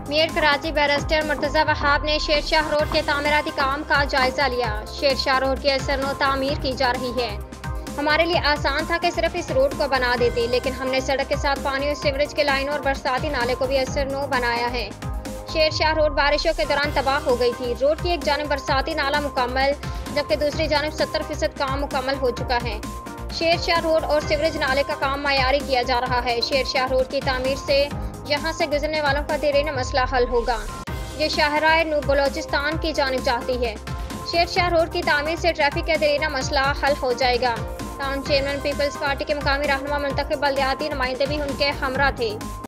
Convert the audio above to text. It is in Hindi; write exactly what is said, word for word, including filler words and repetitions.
मेयर कराची बैरिस्टर मुर्तजा वहाब ने शेर शाह रोड के तामीराती काम का जायजा लिया। शेर शाह रोड की असर नो तामीर की जा रही है। हमारे लिए आसान था कि सिर्फ इस रोड को बना देते, लेकिन हमने सड़क के साथ पानी और सीवरेज के लाइनों और बरसाती नाले को भी असर नो बनाया है। शेर शाह रोड बारिशों के दौरान तबाह हो गई थी। रोड की एक जानब बरसाती नाला मुकम्मल, जबकि दूसरी जानब सत्तर फीसद काम मुकम्मल हो चुका है। शेर शाह रोड और सीवरेज नाले का काम मयारी किया जा रहा है। शेर शाह रोड की तामीर से यहाँ से गुजरने वालों का देरीना मसला हल होगा। ये शाहराह नू बलोचिस्तान की जानिब जाती है। शेर शाह रोड की तामीर से ट्रैफिक का देरीना मसला हल हो जाएगा। टाउन चेयरमैन पीपल्स पार्टी के मुकामी रहनुमा मुंतखब बल्दियाती नुमाइंदे भी उनके हमरा थे।